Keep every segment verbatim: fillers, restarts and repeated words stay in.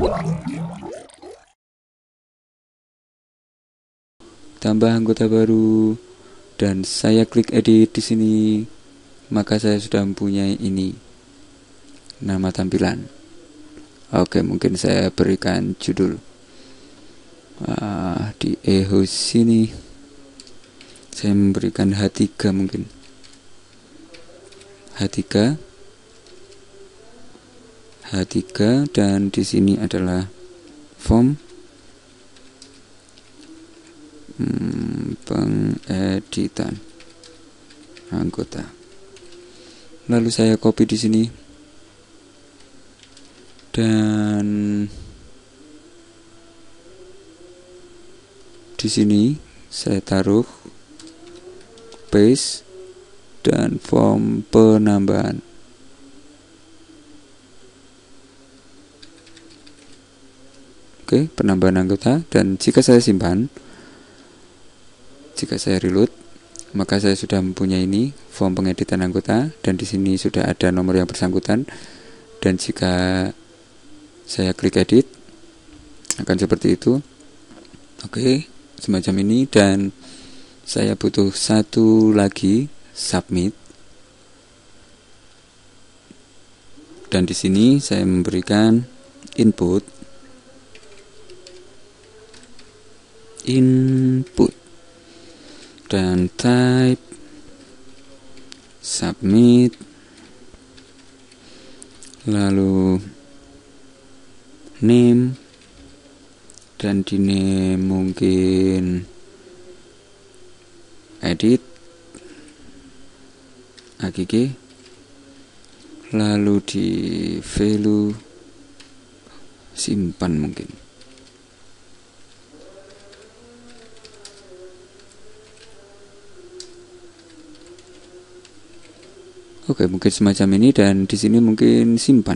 tambah anggota baru, dan saya klik edit di sini, maka saya sudah mempunyai ini, nama tampilan. Oke, mungkin saya berikan judul uh, di eho sini saya memberikan H tiga, mungkin H tiga H tiga, dan di sini adalah form hmm, pengeditan anggota. Lalu saya copy di sini dan di sini saya taruh paste dan form penambahan. Oke, penambahan anggota. Dan jika saya simpan, jika saya reload, maka saya sudah mempunyai ini form pengeditan anggota, dan di sini sudah ada nomor yang bersangkutan. Dan jika saya klik edit, akan seperti itu. Oke, semacam ini. Dan saya butuh satu lagi, submit. Dan di sini saya memberikan input input dan type submit, lalu name, dan di name mungkin edit agg, lalu di value simpan mungkin. Oke, mungkin semacam ini, dan di sini mungkin simpan.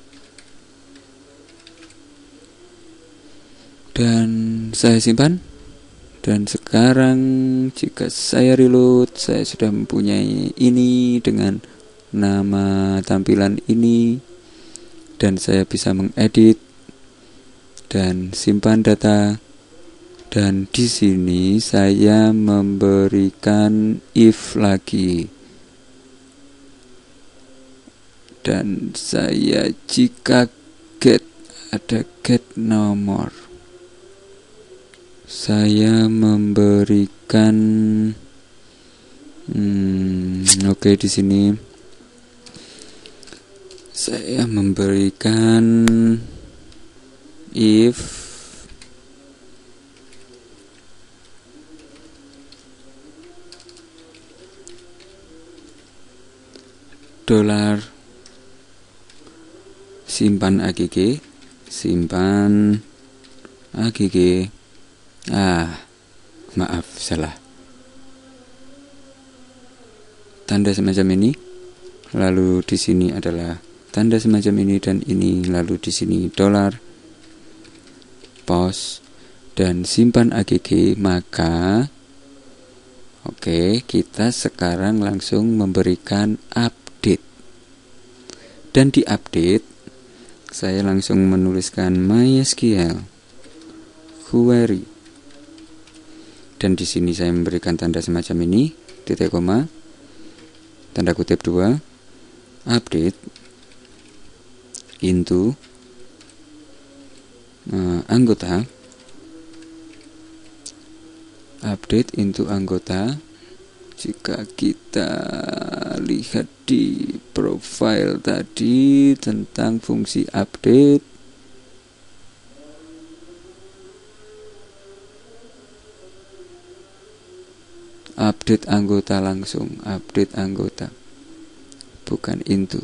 Dan saya simpan. Dan sekarang jika saya reload, saya sudah mempunyai ini dengan nama tampilan ini, dan saya bisa mengedit dan simpan data. Dan di sini saya memberikan if lagi. Dan saya jika get, ada get nomor, saya memberikan hmm, oke okay, di sini saya memberikan if dolar simpan agg, simpan agg. Ah, maaf, salah. Tanda semacam ini. Lalu di sini adalah tanda semacam ini dan ini. Lalu di sini dolar, pos, dan simpan agg. Maka, oke, okay, kita sekarang langsung memberikan update. Dan di update, saya langsung menuliskan MySQL query. Dan di sini saya memberikan tanda semacam ini, titik koma, tanda kutip dua, update into uh, anggota, update into anggota. Jika kita lihat di profile tadi tentang fungsi update, update anggota langsung, update anggota, bukan into.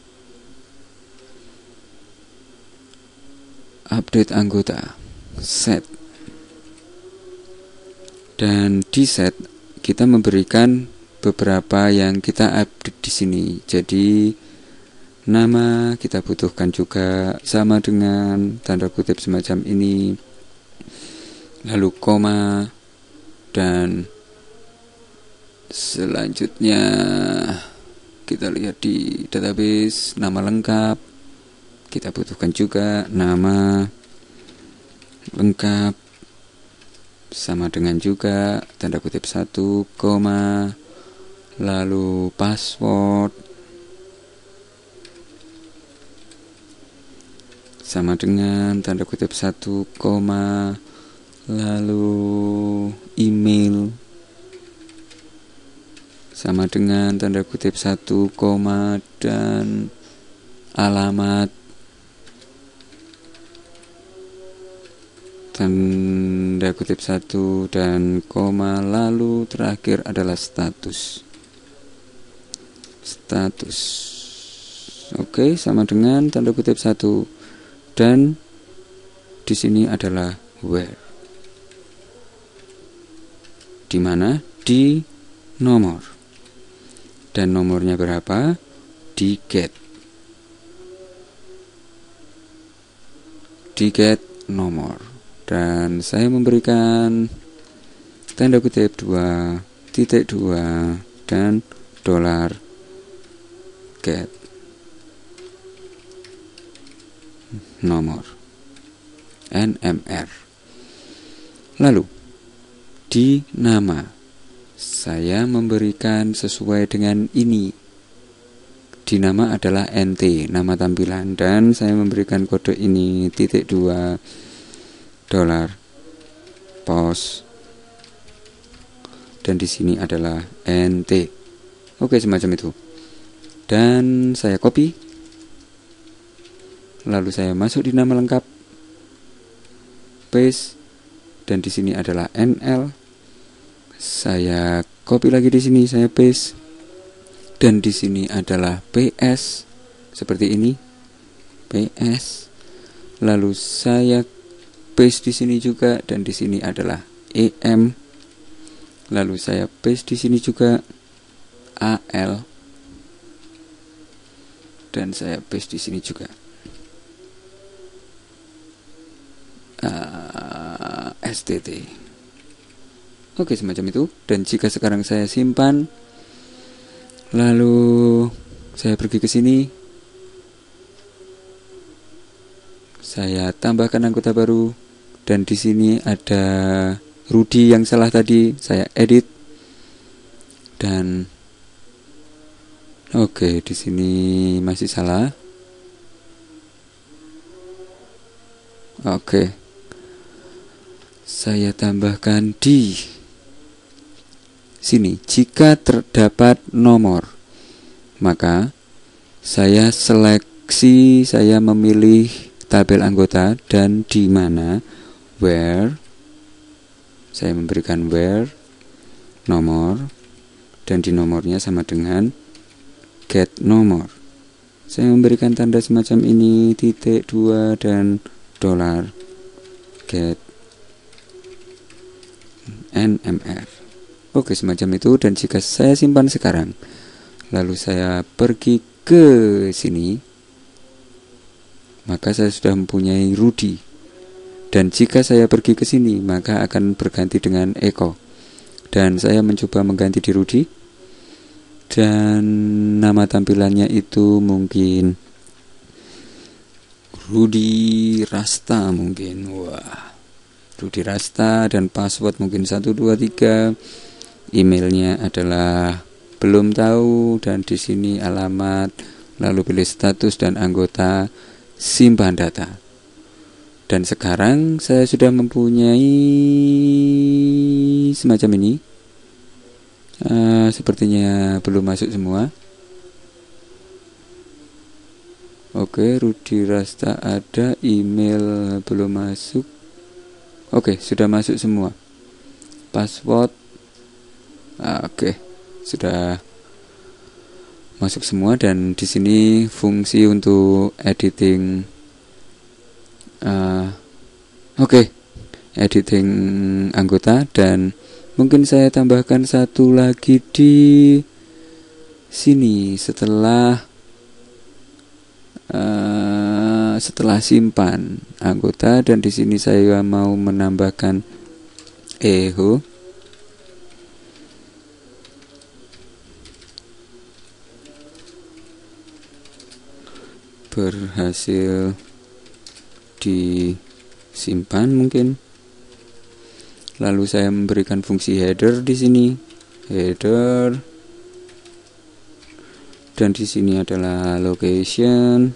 Update anggota, set. Dan di set kita memberikan beberapa yang kita update di sini. Jadi nama kita butuhkan juga sama dengan tanda kutip semacam ini, lalu koma, dan selanjutnya kita lihat di database nama lengkap kita butuhkan juga nama lengkap sama dengan juga tanda kutip satu, koma, lalu password sama dengan tanda kutip satu, koma, lalu email sama dengan tanda kutip satu, koma, dan alamat tanda kutip satu dan koma, lalu terakhir adalah status. Status. Oke, sama dengan tanda kutip satu dan di sini adalah where. Di mana? Di nomor. Dan nomornya berapa? Di get. Di get nomor. Dan saya memberikan tanda kutip dua titik dua dan dolar get nomor N M R. Lalu di nama saya memberikan sesuai dengan ini. Di nama adalah N T, nama tampilan, dan saya memberikan kode ini titik dua dolar pos, dan di sini adalah N T. Oke, semacam itu. Dan saya copy, lalu saya masuk di nama lengkap, paste, dan di sini adalah N L. Saya copy lagi di sini, saya paste, dan di sini adalah P S seperti ini, P S. Lalu saya paste di sini juga, dan di sini adalah E M. Lalu saya paste di sini juga A L, dan saya paste di sini juga uh, S T T. Oke, semacam itu. Dan jika sekarang saya simpan, lalu saya pergi ke sini, saya tambahkan anggota baru, dan di sini ada Rudy yang salah tadi, saya edit. Dan oke, di sini masih salah. Oke. Saya tambahkan di sini, jika terdapat nomor, maka saya seleksi, saya memilih tabel anggota, dan di mana where, saya memberikan where nomor, dan di nomornya sama dengan get nomor. Saya memberikan tanda semacam ini, titik dua dan dolar get N M R. Oke, semacam itu. Dan jika saya simpan sekarang, lalu saya pergi ke sini, maka saya sudah mempunyai Rudy. Dan jika saya pergi ke sini, maka akan berganti dengan Eko. Dan saya mencoba mengganti di Rudy, dan nama tampilannya itu mungkin Rudy Rasta mungkin. Wah, Rudy Rasta, dan password mungkin satu dua tiga. Emailnya adalah belum tahu, dan di sini alamat, lalu pilih status dan anggota, simpan data. Dan sekarang saya sudah mempunyai semacam ini. Uh, sepertinya belum masuk semua. Oke, Rudy Rasta ada, email belum masuk. Oke, sudah masuk semua. Password, uh, oke, sudah masuk semua. Dan di sini fungsi untuk editing. Uh, Oke, okay. Editing anggota, dan mungkin saya tambahkan satu lagi di sini setelah uh, setelah simpan anggota, dan di sini saya mau menambahkan echo. berhasil disimpan mungkin. Lalu saya memberikan fungsi header di sini, header, dan di sini adalah location,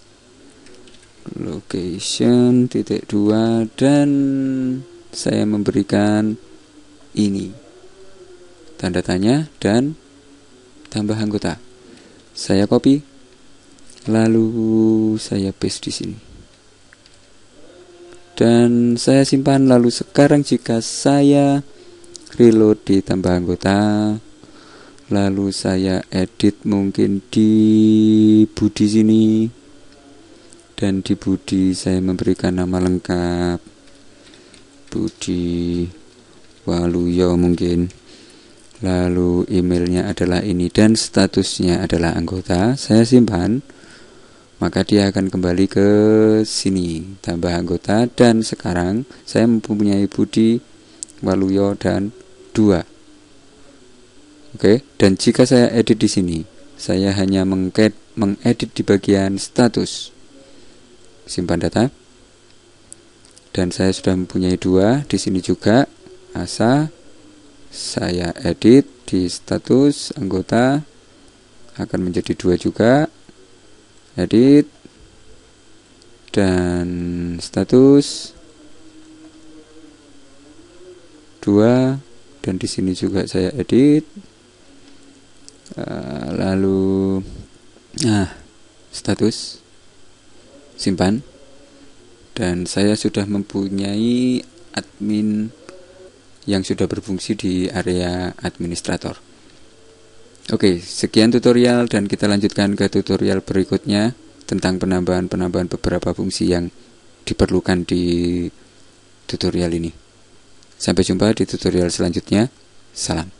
location titik dua, dan saya memberikan ini tanda tanya dan tambah anggota. Saya copy, lalu saya paste di sini. Dan saya simpan. Lalu sekarang jika saya reload di tambah anggota, lalu saya edit mungkin di body sini, dan di body saya memberikan nama lengkap Budi Waluyo mungkin. Lalu emailnya adalah ini dan statusnya adalah anggota. Saya simpan, maka dia akan kembali ke sini, tambah anggota, dan sekarang saya mempunyai Budi Waluyo dan dua. Oke, dan jika saya edit di sini, saya hanya mengedit di bagian status, simpan data, dan saya sudah mempunyai dua di sini juga. Asa, saya edit di status anggota, akan menjadi dua juga. Edit dan status dua, dan di sini juga saya edit. Uh, lalu nah status, simpan, dan saya sudah mempunyai admin yang sudah berfungsi di area administrator. Oke, sekian tutorial, dan kita lanjutkan ke tutorial berikutnya tentang penambahan-penambahan beberapa fungsi yang diperlukan di tutorial ini. Sampai jumpa di tutorial selanjutnya. Salam.